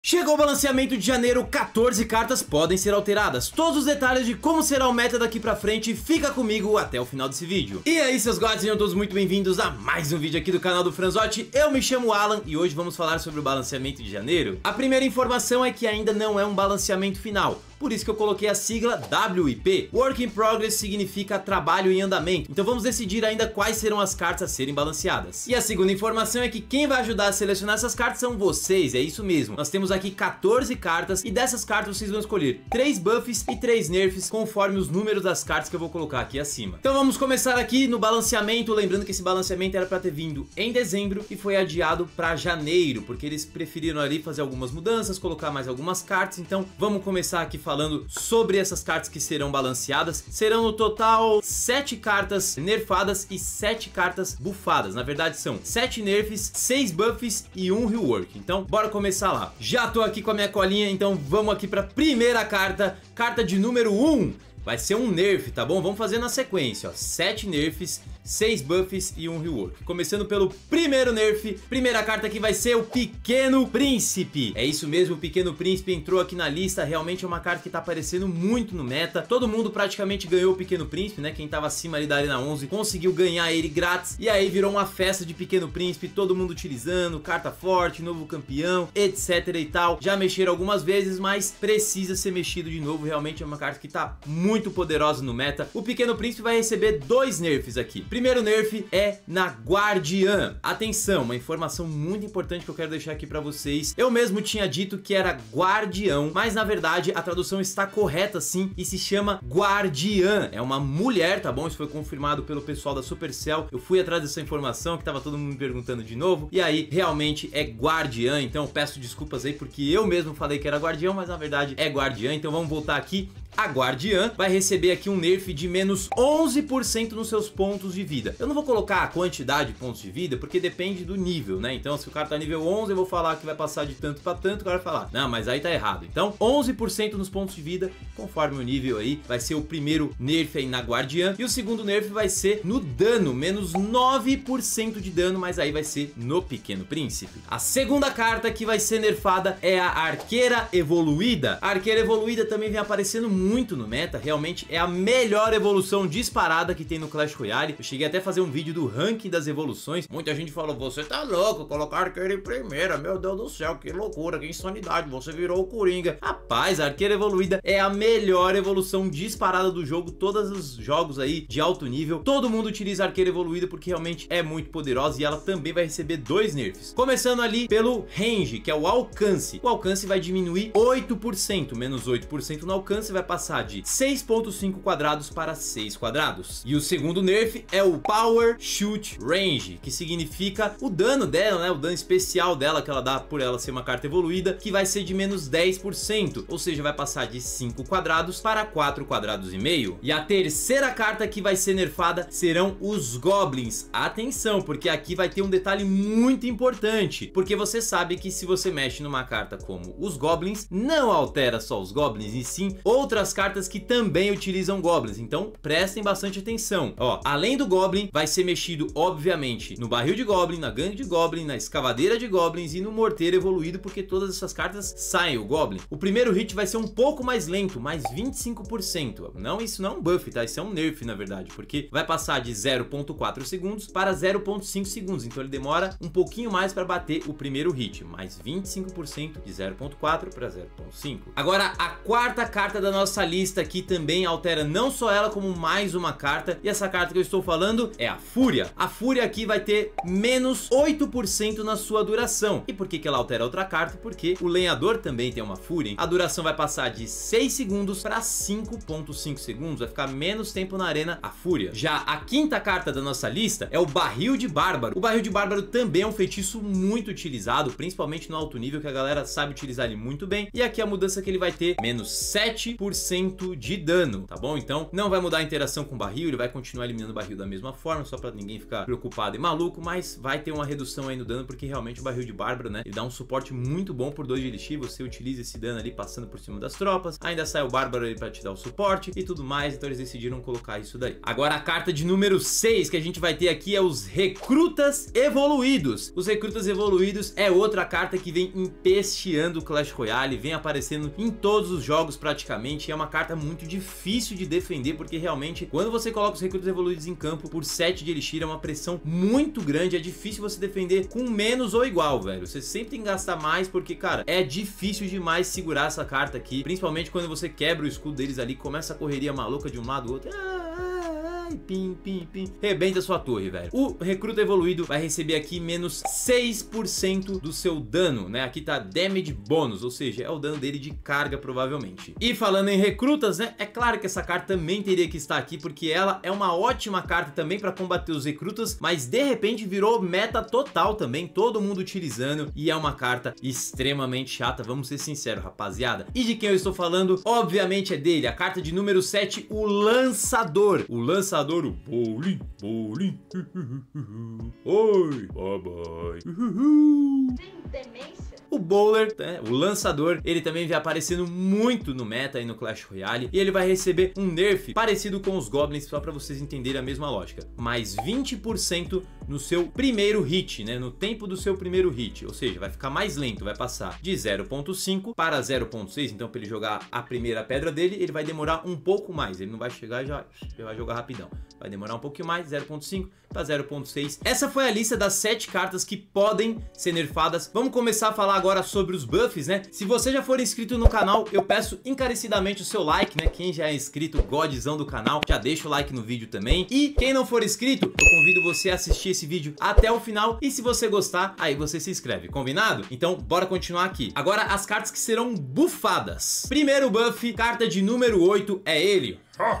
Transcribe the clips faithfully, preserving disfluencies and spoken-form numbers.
Chegou o balanceamento de janeiro, quatorze cartas podem ser alteradas. Todos os detalhes de como será o meta daqui pra frente, fica comigo até o final desse vídeo. E aí, seus gods, sejam todos muito bem-vindos a mais um vídeo aqui do canal do Franzotti. Eu me chamo Alan e hoje vamos falar sobre o balanceamento de janeiro. A primeira informação é que ainda não é um balanceamento final, por isso que eu coloquei a sigla W I P. Work in Progress significa trabalho em andamento, então vamos decidir ainda quais serão as cartas a serem balanceadas. E a segunda informação é que quem vai ajudar a selecionar essas cartas são vocês, é isso mesmo. Nós temos aqui quatorze cartas e dessas cartas vocês vão escolher três buffs e três nerfs conforme os números das cartas que eu vou colocar aqui acima. Então vamos começar aqui no balanceamento, lembrando que esse balanceamento era para ter vindo em dezembro e foi adiado para janeiro, porque eles preferiram ali fazer algumas mudanças, colocar mais algumas cartas. Então vamos começar aqui falando sobre essas cartas que serão balanceadas. Serão no total sete cartas nerfadas e sete cartas buffadas. Na verdade são sete nerfs, seis buffs e um rework. Então bora começar lá. Já tô aqui com a minha colinha, então vamos aqui para a primeira carta. Carta de número um vai ser um nerf, tá bom? Vamos fazer na sequência, ó. sete nerfs, seis buffs e um rework. Começando pelo primeiro nerf. Primeira carta aqui vai ser o Pequeno Príncipe. É isso mesmo, o Pequeno Príncipe entrou aqui na lista. Realmente é uma carta que tá aparecendo muito no meta. Todo mundo praticamente ganhou o Pequeno Príncipe, né? Quem tava acima ali da Arena onze conseguiu ganhar ele grátis. E aí virou uma festa de Pequeno Príncipe, todo mundo utilizando, carta forte, novo campeão, etc e tal. Já mexeram algumas vezes, mas precisa ser mexido de novo. Realmente é uma carta que tá muito poderosa no meta. O Pequeno Príncipe vai receber dois nerfs aqui. Primeiro nerf é na Guardiã. Atenção, uma informação muito importante que eu quero deixar aqui pra vocês. Eu mesmo tinha dito que era Guardião, mas na verdade a tradução está correta sim e se chama Guardiã. É uma mulher, tá bom? Isso foi confirmado pelo pessoal da Supercell. Eu fui atrás dessa informação que tava todo mundo me perguntando de novo. E aí, realmente é Guardiã. Então eu peço desculpas aí porque eu mesmo falei que era Guardião, mas na verdade é Guardiã. Então vamos voltar aqui. A Guardiã vai receber aqui um nerf de menos onze por cento nos seus pontos de vida. Eu não vou colocar a quantidade de pontos de vida, porque depende do nível, né? Então, se o cara tá nível onze, eu vou falar que vai passar de tanto pra tanto, o cara vai falar, não, mas aí tá errado. Então, onze por cento nos pontos de vida, conforme o nível aí, vai ser o primeiro nerf aí na Guardiã. E o segundo nerf vai ser no dano, menos nove por cento de dano, mas aí vai ser no Pequeno Príncipe. A segunda carta que vai ser nerfada é a Arqueira Evoluída. A Arqueira Evoluída também vem aparecendo muito no meta, realmente é a melhor evolução disparada que tem no Clash Royale. Eu cheguei até a fazer um vídeo do ranking das evoluções. Muita gente falou, você tá louco, colocar a Arqueira em primeira, meu Deus do céu, que loucura, que insanidade, você virou o Coringa. Rapaz, a Arqueira Evoluída é a melhor evolução disparada do jogo. Todos os jogos aí de alto nível, todo mundo utiliza a Arqueira Evoluída porque realmente é muito poderosa e ela também vai receber dois nerfs. Começando ali pelo range, que é o alcance. O alcance vai diminuir oito por cento, menos oito por cento no alcance, vai passar de seis ponto cinco quadrados para seis quadrados. E o segundo nerf é o Power Shoot Range, que significa o dano dela, né, o dano especial dela que ela dá por ela ser uma carta evoluída, que vai ser de menos dez por cento, ou seja, vai passar de cinco quadrados para quatro quadrados e meio. E a terceira carta que vai ser nerfada serão os Goblins. Atenção, porque aqui vai ter um detalhe muito importante, porque você sabe que se você mexe numa carta como os Goblins, não altera só os Goblins, e sim outras cartas que também utilizam Goblins. Então prestem bastante atenção. Ó, além do Goblin, vai ser mexido obviamente no barril de Goblin, na gangue de Goblin, na escavadeira de Goblins e no morteiro evoluído, porque todas essas cartas saem o Goblin. O primeiro hit vai ser um pouco mais lento, mais vinte e cinco por cento. Não, isso não é um buff, tá? Isso é um nerf na verdade, porque vai passar de zero ponto quatro segundos para zero ponto cinco segundos. Então ele demora um pouquinho mais para bater o primeiro hit, mais vinte e cinco por cento de zero ponto quatro para zero ponto cinco. Agora a quarta carta da nossa lista aqui também altera não só ela, como mais uma carta. E essa carta que eu estou falando é a Fúria. A Fúria aqui vai ter menos oito por cento na sua duração. E por que que ela altera outra carta? Porque o Lenhador também tem uma Fúria, hein? A duração vai passar de seis segundos para cinco ponto cinco segundos. Vai ficar menos tempo na arena a Fúria. Já a quinta carta da nossa lista é o Barril de Bárbaro. O Barril de Bárbaro também é um feitiço muito utilizado, principalmente no alto nível, que a galera sabe utilizar ele muito bem. E aqui a mudança que ele vai ter menos sete por cento de dano, tá bom? Então não vai mudar a interação com o barril, ele vai continuar eliminando o barril da mesma forma, só pra ninguém ficar preocupado e maluco, mas vai ter uma redução aí no dano, porque realmente o barril de Bárbaro, né, ele dá um suporte muito bom por dois de Elixir, você utiliza esse dano ali passando por cima das tropas, ainda sai o Bárbaro aí pra te dar o suporte e tudo mais, então eles decidiram colocar isso daí. Agora a carta de número seis que a gente vai ter aqui é os Recrutas Evoluídos. Os Recrutas Evoluídos é outra carta que vem empesteando o Clash Royale, vem aparecendo em todos os jogos praticamente, e é uma carta muito difícil de defender, porque realmente quando você coloca os Recrutas Evoluídos em campo por sete de Elixir é uma pressão muito grande, é difícil você defender com menos ou igual, velho. Você sempre tem que gastar mais, porque, cara, é difícil demais segurar essa carta aqui, principalmente quando você quebra o escudo deles ali, começa a correria maluca de um lado do outro. Ah, pim, pim, pim, rebenta sua torre, velho. O Recruta Evoluído vai receber aqui menos seis por cento do seu dano, né? Aqui tá Damage Bônus, ou seja, é o dano dele de carga, provavelmente. E falando em recrutas, né? É claro que essa carta também teria que estar aqui, porque ela é uma ótima carta também pra combater os recrutas, mas de repente virou meta total também, todo mundo utilizando, e é uma carta extremamente chata, vamos ser sinceros, rapaziada. E de quem eu estou falando? Obviamente é dele, a carta de número sete, o Lançador. O Lançador, o Bowling, Bowling. Oi, bye bye. Demência. O Bowler, né, o Lançador, ele também vem aparecendo muito no meta aí no Clash Royale, e ele vai receber um nerf parecido com os Goblins, só pra vocês entenderem a mesma lógica. Mais vinte por cento no seu primeiro hit, né, no tempo do seu primeiro hit, ou seja, vai ficar mais lento, vai passar de zero ponto cinco para zero ponto seis, então para ele jogar a primeira pedra dele, ele vai demorar um pouco mais, ele não vai chegar e já, já vai jogar rapidão, vai demorar um pouquinho mais, zero ponto cinco para zero ponto seis. Essa foi a lista das sete cartas que podem ser nerfadas. Vamos começar a falar agora sobre os buffs, né? Se você já for inscrito no canal, eu peço encarecidamente o seu like, né? Quem já é inscrito, godzão do canal, já deixa o like no vídeo também. E quem não for inscrito, eu convido você a assistir esse vídeo até o final, e se você gostar, aí você se inscreve, combinado? Então, bora continuar aqui. Agora, as cartas que serão buffadas. Primeiro buff, carta de número oito, é ele.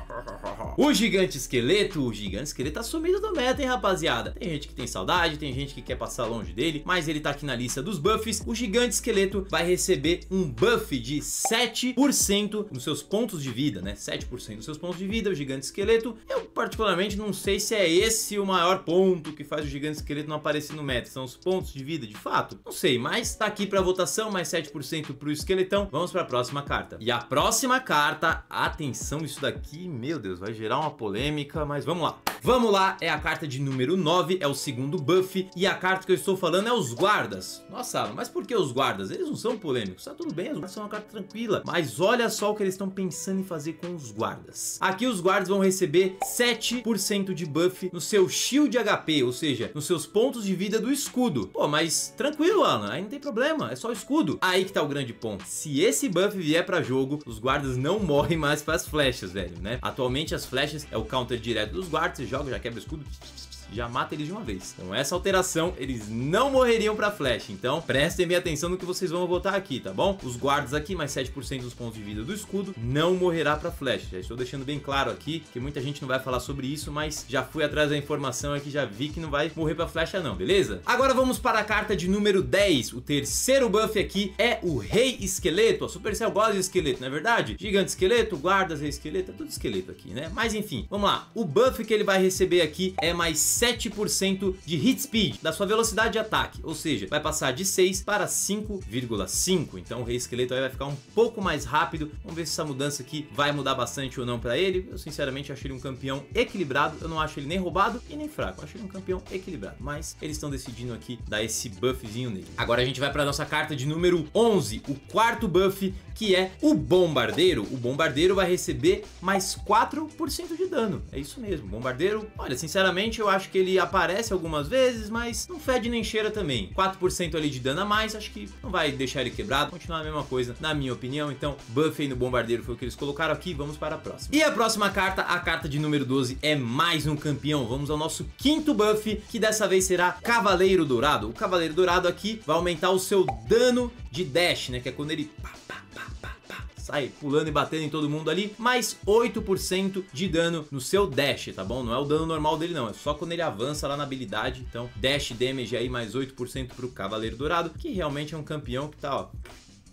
O Gigante Esqueleto. O Gigante Esqueleto tá sumido do meta, hein, rapaziada? Tem gente que tem saudade, tem gente que quer passar longe dele, mas ele tá aqui na lista dos buffs. O Gigante Esqueleto vai receber um buff de sete por cento nos seus pontos de vida, né? sete por cento dos seus pontos de vida, o Gigante Esqueleto. Eu particularmente não sei se é esse o maior ponto que faz o Gigante Esqueleto não aparecer no meta. São os pontos de vida, de fato? Não sei, mas tá aqui pra votação, mais sete por cento pro Esqueletão. Vamos pra próxima carta. E a próxima carta, atenção, isso daqui, meu Deus, vai gerar uma polêmica, mas vamos lá. Vamos lá, é a carta de número nove, é o segundo buff, e a carta que eu estou falando é os Guardas. Nossa, mas por que os Guardas? Eles não são polêmicos, tá tudo bem, os Guardas são uma carta tranquila, mas olha só o que eles estão pensando em fazer com os Guardas. Aqui os Guardas vão receber sete por cento de buff no seu Shield H P, ou seja, nos seus pontos de vida do escudo. Pô, mas tranquilo, Alan, aí não tem problema, é só o escudo. Aí que tá o grande ponto. Se esse buff vier pra jogo, os Guardas não morrem mais para as flechas, velho, né? Atualmente as flechas é o counter direto dos Guardas, você joga, já quebra o escudo, já mata eles de uma vez. Então essa alteração, eles não morreriam pra flecha. Então prestem bem atenção no que vocês vão votar aqui, tá bom? Os guardas aqui, mais sete por cento dos pontos de vida do escudo, não morrerá pra flecha. Já estou deixando bem claro aqui, que muita gente não vai falar sobre isso, mas já fui atrás da informação aqui, já vi que não vai morrer pra flecha não, beleza? Agora vamos para a carta de número dez. O terceiro buff aqui é o Rei Esqueleto. A Supercell gosta de esqueleto, não é verdade? Gigante Esqueleto, guardas, Rei Esqueleto, é tudo esqueleto aqui, né? Mas enfim, vamos lá. O buff que ele vai receber aqui é mais sete por cento de hit speed, da sua velocidade de ataque, ou seja, vai passar de seis para cinco vírgula cinco, então o Rei Esqueleto aí vai ficar um pouco mais rápido. Vamos ver se essa mudança aqui vai mudar bastante ou não pra ele. Eu sinceramente acho ele um campeão equilibrado, eu não acho ele nem roubado e nem fraco, eu acho ele um campeão equilibrado, mas eles estão decidindo aqui dar esse buffzinho nele. Agora a gente vai pra nossa carta de número onze, o quarto buff, que é o Bombardeiro. O Bombardeiro vai receber mais quatro por cento de dano, é isso mesmo. Bombardeiro, olha, sinceramente eu acho que ele aparece algumas vezes, mas não fede nem cheira também. quatro por cento ali de dano a mais, acho que não vai deixar ele quebrado, continuar a mesma coisa, na minha opinião. Então, buff aí no Bombardeiro foi o que eles colocaram aqui, vamos para a próxima. E a próxima carta, a carta de número doze, é mais um campeão. Vamos ao nosso quinto buff, que dessa vez será Cavaleiro Dourado. O Cavaleiro Dourado aqui vai aumentar o seu dano de dash, né, que é quando ele pá, pá, pá, pá, pá, sai pulando e batendo em todo mundo ali, mais oito por cento de dano no seu dash, tá bom? Não é o dano normal dele não, é só quando ele avança lá na habilidade. Então dash damage aí mais oito por cento pro Cavaleiro Dourado, que realmente é um campeão que tá, ó,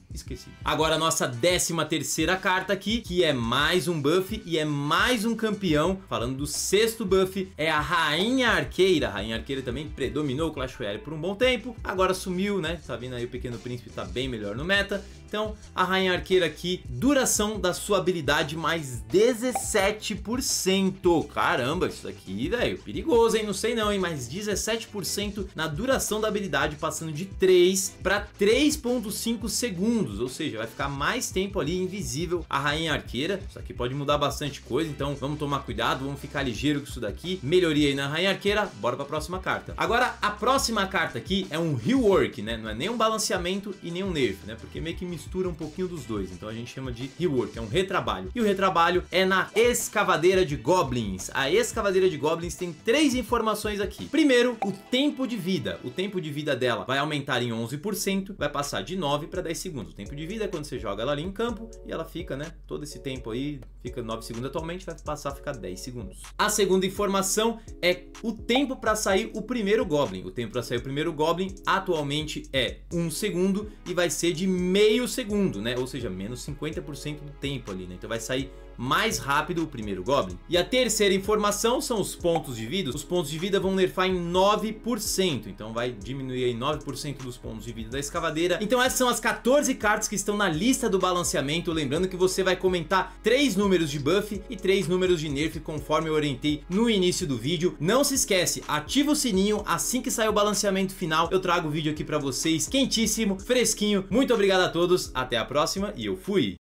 esqueci. Agora a nossa décima terceira carta aqui, que é mais um buff e é mais um campeão. Falando do sexto buff, é a Rainha Arqueira. A Rainha Arqueira também predominou o Clash Royale por um bom tempo, agora sumiu, né? Tá vendo aí, o Pequeno Príncipe tá bem melhor no meta. Então, a Rainha Arqueira aqui, duração da sua habilidade mais dezessete por cento. Caramba, isso aqui, velho, perigoso, hein? Não sei não, hein? Mas dezessete por cento na duração da habilidade, passando de três para três ponto cinco segundos. Ou seja, vai ficar mais tempo ali invisível a Rainha Arqueira. Isso aqui pode mudar bastante coisa, então vamos tomar cuidado, vamos ficar ligeiro com isso daqui. Melhoria aí na Rainha Arqueira, bora para a próxima carta. Agora, a próxima carta aqui é um rework, né? Não é nem um balanceamento e nem um nerf, né? Porque meio que mistura um pouquinho dos dois, então a gente chama de rework, é um retrabalho. E o retrabalho é na Escavadeira de Goblins. A Escavadeira de Goblins tem três informações aqui. Primeiro, o tempo de vida. O tempo de vida dela vai aumentar em onze por cento, vai passar de nove para dez segundos. O tempo de vida é quando você joga ela ali em campo e ela fica, né, todo esse tempo aí, fica nove segundos atualmente, vai passar a ficar dez segundos. A segunda informação é o tempo para sair o primeiro Goblin. O tempo para sair o primeiro Goblin atualmente é um segundo e vai ser de meio segundo, né? Ou seja, menos cinquenta por cento do tempo ali, né? Então vai sair mais rápido o primeiro Goblin. E a terceira informação são os pontos de vida. Os pontos de vida vão nerfar em nove por cento, então vai diminuir aí nove por cento dos pontos de vida da escavadeira. Então essas são as quatorze cartas que estão na lista do balanceamento. Lembrando que você vai comentar três números de buff e três números de nerf, conforme eu orientei no início do vídeo. Não se esquece, ativa o sininho, assim que sair o balanceamento final eu trago o vídeo aqui pra vocês, quentíssimo, fresquinho. Muito obrigado a todos, até a próxima e eu fui!